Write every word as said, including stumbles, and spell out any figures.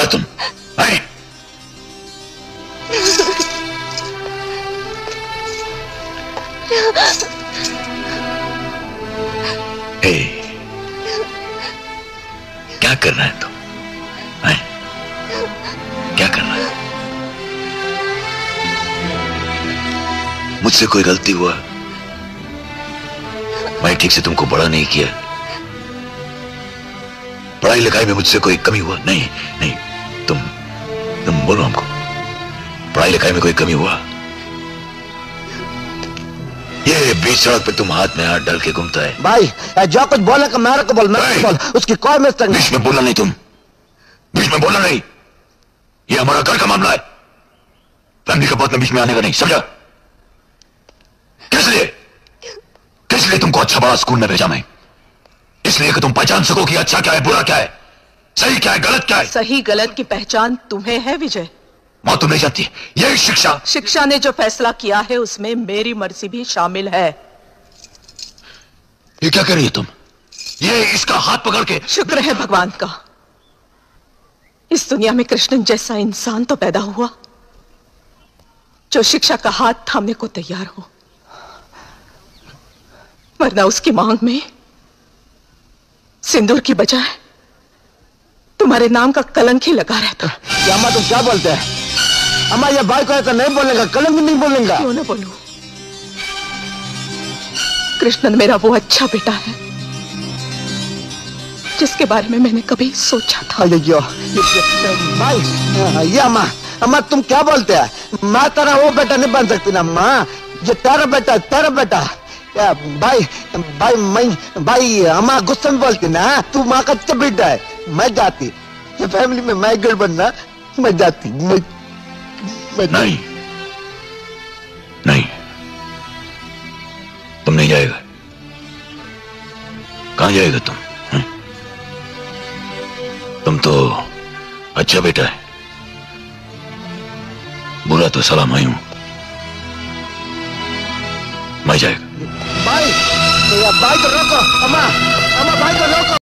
बोला तुम? आए? ए, क्या कर रहा है तुम? आए? क्या कर रहा है? मुझसे कोई गलती हुआ? मैं ठीक से तुमको बड़ा नहीं किया? पढ़ाई लिखाई में मुझसे कोई कमी हुआ? नहीं नहीं, तुम तुम बोलो हमको, पढ़ाई लिखाई में कोई कमी हुआ? ये बीच सड़क पे तुम हाथ में हाथ डाल के घूमता है। भाई जो कुछ बोले का मेरे को बोल, मेरे को बोल, उसकी कोई मिस्टेक नहीं। बीच में बोलना नहीं, तुम बीच में बोलना नहीं, ये हमारा घर का मामला है। फैमिली का बात में बीच में आने का नहीं, समझा? किस लिए किस लिए तुमको अच्छा बड़ा स्कूल में भेजा मैं? इसलिए कि तुम पहचान सको कि अच्छा क्या है, बुरा क्या है, सही क्या है, गलत क्या है। सही गलत की पहचान तुम्हें है विजय। मां तुम नहीं जानती, यही शिक्षा शिक्षा ने जो फैसला किया है उसमें मेरी मर्जी भी शामिल है। ये क्या कर रही है तुम? ये इसका हाथ पकड़ के। शुक्र है भगवान का, इस दुनिया में कृष्णन जैसा इंसान तो पैदा हुआ जो शिक्षा का हाथ थामने को तैयार हो, वरना उसकी मांग में सिंदूर की बजाय तुम्हारे नाम का कलंक ही लगा रहता। अम्मा तुम क्या बोलते हैं? अम्मा ये भाई को ऐसा नहीं बोलेगा, कलंक नहीं बोलेगा। क्यों ना बोलूं? कृष्णन मेरा वो अच्छा बेटा है जिसके बारे में मैंने कभी सोचा था। अयो भाई, ये अम्मा अम्मा तुम क्या बोलते हैं? मैं तेरा वो बेटा नहीं बन सकती ना अम्मा, ये तेरा बेटा तेरा बेटा। भाई भाई मैं भाई अम्मा गुस्से में बोलती ना, तू माँ का अच्छा बेटा है। मैं जाती, ये फैमिली में मैं गिर बनना, मैं जाती। मैं, मैं नहीं नहीं, तुम नहीं जाएगा। कहां जाएगा तुम? है? तुम तो अच्छा बेटा है, बुरा तो साला मैं हूं। मैं जाएगा। भाई भाई को रोको अम्मा, अम्मा भाई को रोको।